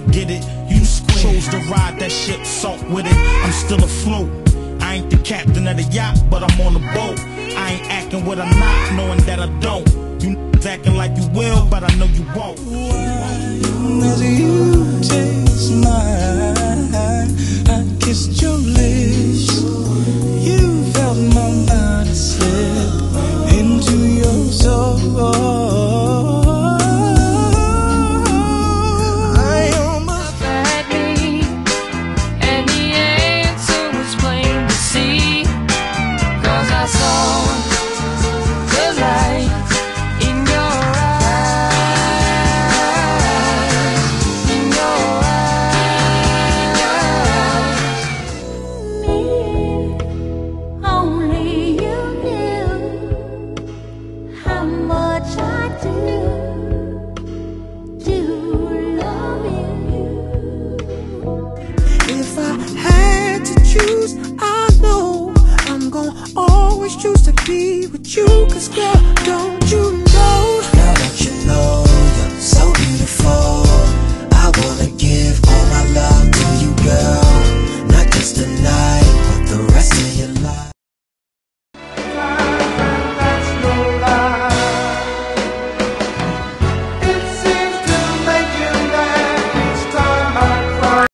get it? You chose to ride that ship, salt with it. I'm still afloat. I ain't the captain of the yacht, but I'm on the boat. I ain't acting what I'm not, knowing that I don't. You acting like you will, but I know you won't. As you taste mine, I kissed your lips. You felt my body slip into your soul. I almost had me, and the answer was plain to see. 'Cause I saw the light in your eyes, in your eyes. Me, only you knew how much I do love you. If I had to choose, I know I'm gonna always choose to be with you. 'Cause girl, don't you know